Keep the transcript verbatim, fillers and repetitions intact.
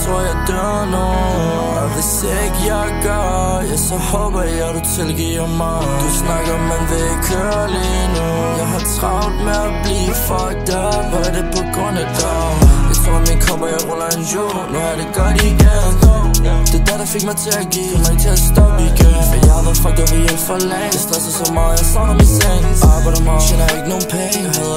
tror jeg dør nu. Og hvis ikke jeg gør, ja, så håber jeg du tilgiver mig. Du snakker, men vil ikke køre lige nu. Jeg har travlt med at blive fucked up, og er det på grund af dig? Jeg tror min kopper, jeg ruller en jo. Nu er det godt igen. Det er der, der fik mig til at give mig til at stoppe igen. For jeg har været fucked over hjælp for længe. Det stresser så meget, jeg savner min seng. Arbejder meget, tjener ikke nogen penge.